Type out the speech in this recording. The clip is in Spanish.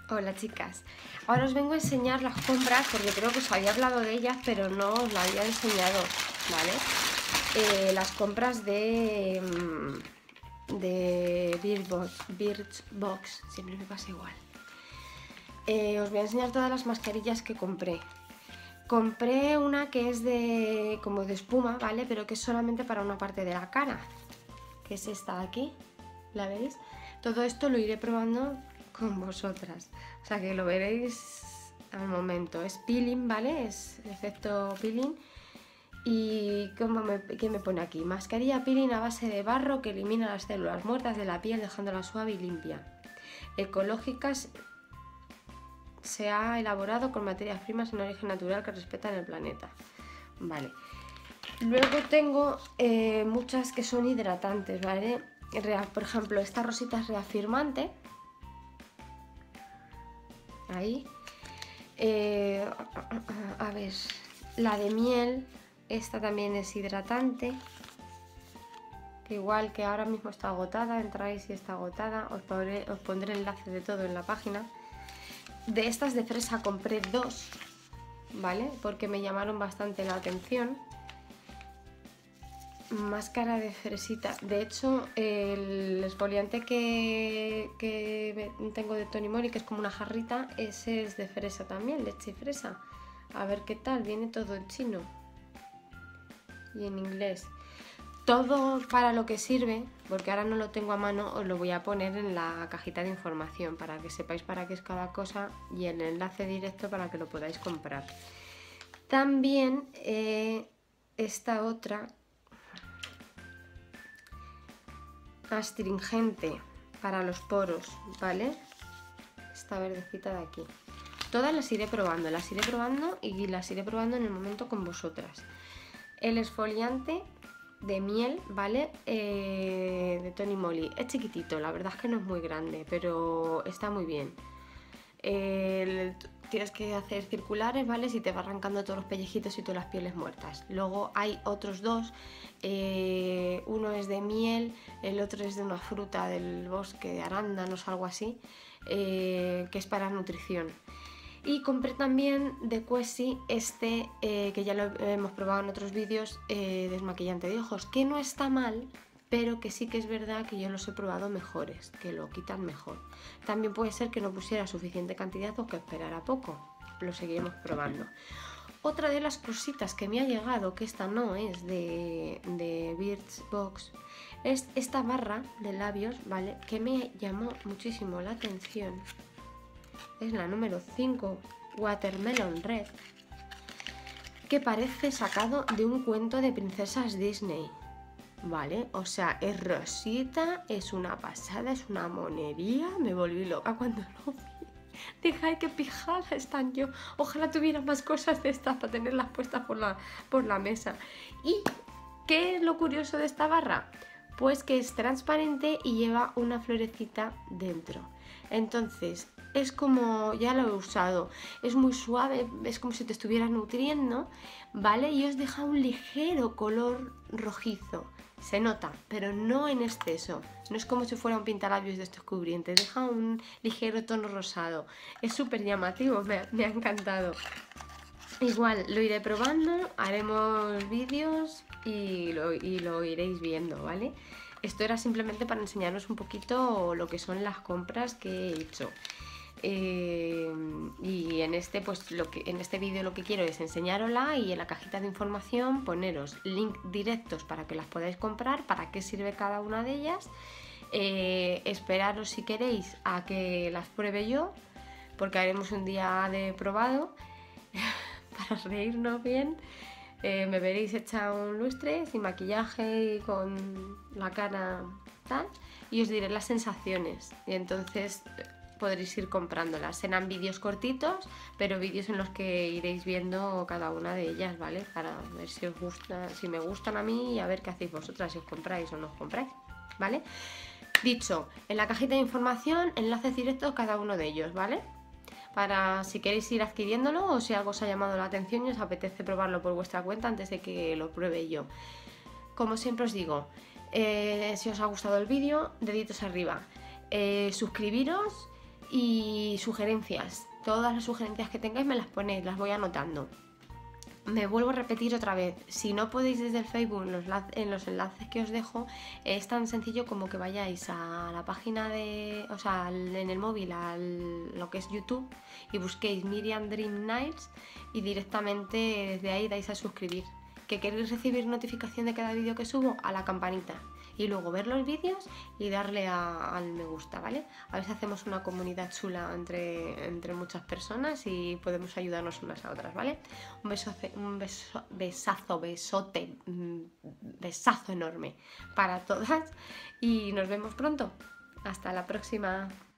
Hola chicas, ahora os vengo a enseñar las compras porque creo que os había hablado de ellas pero no os las había enseñado, ¿vale? Las compras de Birchbox, siempre me pasa igual. Os voy a enseñar todas las mascarillas que compré. Compré una que es como de espuma, ¿vale? Pero que es solamente para una parte de la cara, que es esta de aquí, ¿la veis? Todo esto lo iré probando con vosotras, o sea que lo veréis al momento. Es peeling, ¿vale? Es efecto peeling. Y ¿qué me pone aquí? Mascarilla peeling a base de barro que elimina las células muertas de la piel dejándola suave y limpia. Ecológicas, se ha elaborado con materias primas en origen natural que respetan el planeta. Vale. Luego tengo muchas que son hidratantes, ¿vale? Por ejemplo, esta rosita es reafirmante. Ahí. A ver, la de miel, esta también es hidratante. Igual que ahora mismo está agotada, entráis y está agotada. Os pondré el enlace de todo en la página. De estas de fresa compré dos, ¿vale? Porque me llamaron bastante la atención. Máscara de fresita. De hecho, el exfoliante que tengo de Tony Moly, que es como una jarrita, ese es de fresa también, leche y fresa. A ver qué tal, viene todo en chino y en inglés. Todo para lo que sirve, porque ahora no lo tengo a mano, os lo voy a poner en la cajita de información para que sepáis para qué es cada cosa y el enlace directo para que lo podáis comprar. También esta otra astringente para los poros, ¿vale? Esta verdecita de aquí. Todas las iré probando y las iré probando en el momento con vosotras. El exfoliante de miel, ¿vale? De Tony Moly. Es chiquitito, la verdad es que no es muy grande, pero está muy bien. Tienes que hacer circulares, ¿vale? Si te va arrancando todos los pellejitos y todas las pieles muertas. Luego hay otros dos. Uno es de miel, el otro es de una fruta del bosque, de arándanos, algo así, que es para nutrición. Y compré también de Quesi que ya lo hemos probado en otros vídeos, desmaquillante de ojos, que no está mal, pero que sí que es verdad que yo los he probado mejores, que lo quitan mejor. También puede ser que no pusiera suficiente cantidad o que esperara poco, lo seguiremos probando. Otra de las cositas que me ha llegado, que esta no es de Birchbox, es esta barra de labios, ¿vale? Que me llamó muchísimo la atención. Es la número 5, Watermelon Red, que parece sacado de un cuento de princesas Disney, ¿vale? O sea, es rosita, es una pasada, es una monería. Me volví loca cuando lo vi. Dije, ay, qué pijada están yo. Ojalá tuviera más cosas de estas para tenerlas puestas por la mesa. ¿Y qué es lo curioso de esta barra? Pues que es transparente y lleva una florecita dentro. Entonces, es como, ya lo he usado, es muy suave, es como si te estuvieras nutriendo, ¿vale? Y os deja un ligero color rojizo. Se nota, pero no en exceso. No es como si fuera un pintalabios de estos cubrientes. Deja un ligero tono rosado. Es súper llamativo, me ha encantado. Igual lo iré probando, haremos vídeos y lo iréis viendo, ¿vale? Esto era simplemente para enseñaros un poquito lo que son las compras que he hecho. Y en este vídeo lo que quiero es enseñarosla y en la cajita de información poneros links directos para que las podáis comprar, para qué sirve cada una de ellas. Esperaros si queréis a que las pruebe yo, porque haremos un día de probado para reírnos bien. Me veréis hecha un lustre, sin maquillaje y con la cara tal, y os diré las sensaciones y entonces podréis ir comprándolas. Serán vídeos cortitos, pero vídeos en los que iréis viendo cada una de ellas, ¿vale? Para ver si os gusta, si me gustan a mí y a ver qué hacéis vosotras, si os compráis o no os compráis, ¿vale? Dicho, en la cajita de información, enlaces directos cada uno de ellos, ¿vale? Para si queréis ir adquiriéndolo o si algo os ha llamado la atención y os apetece probarlo por vuestra cuenta antes de que lo pruebe yo. Como siempre os digo, si os ha gustado el vídeo, deditos arriba, suscribiros Y sugerencias, todas las sugerencias que tengáis me las ponéis, las voy anotando. Me vuelvo a repetir otra vez, si no podéis desde el Facebook en los enlaces que os dejo, es tan sencillo como que vayáis a la página o sea, en el móvil, a lo que es YouTube, y busquéis Miriam Dream Nights y directamente desde ahí dais a suscribir. ¿Que queréis recibir notificación de cada vídeo que subo? A la campanita. Y luego ver los vídeos y darle al me gusta, ¿vale? A ver si hacemos una comunidad chula entre muchas personas y podemos ayudarnos unas a otras, ¿vale? Besazo enorme para todas y nos vemos pronto. Hasta la próxima.